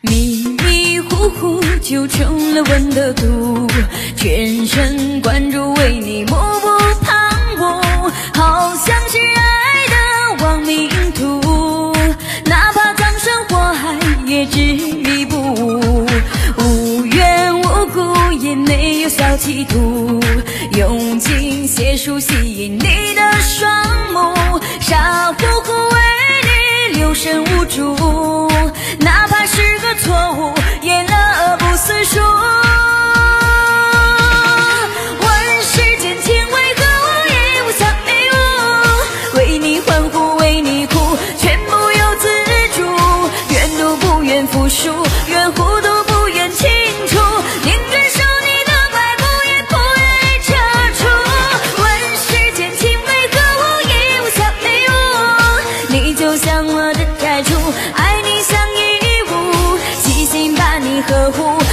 迷迷糊糊就成了吻的毒，全神贯注为你目不旁骛，好像是爱的亡命徒，哪怕葬身火海也执迷不悟，无缘无故也没有小企图，用尽解数吸引你的双目，傻乎乎为你留神无主，哪怕是个错误也乐不思蜀。问世间情为何物，也无想迷雾，为你欢呼为你哭，全不由自主，愿赌不愿服输，愿糊涂不愿清楚，宁愿受你的摆布，也不愿意撤出。问世间情为何物，也无想迷雾，你就像我的债主，爱你像义务，细心把你呵护。